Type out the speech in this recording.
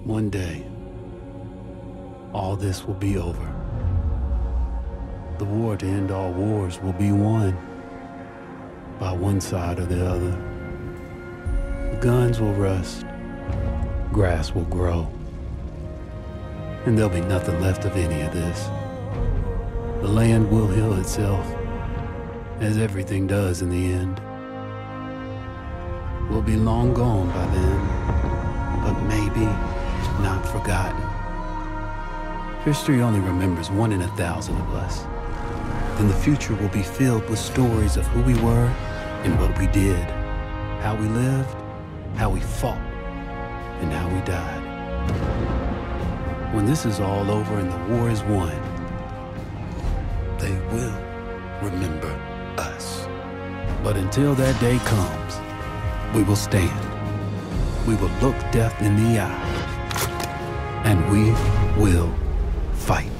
One day, all this will be over. The war to end all wars will be won by one side or the other. The guns will rust, grass will grow, and there'll be nothing left of any of this. The land will heal itself, as everything does in the end. We'll be long gone by then, but maybe not forgotten. History only remembers 1 in 1,000 of us. Then the future will be filled with stories of who we were and what we did, how we lived, how we fought, and how we died. When this is all over and the war is won, they will remember us. But until that day comes, we will stand. We will look death in the eye, and we will fight.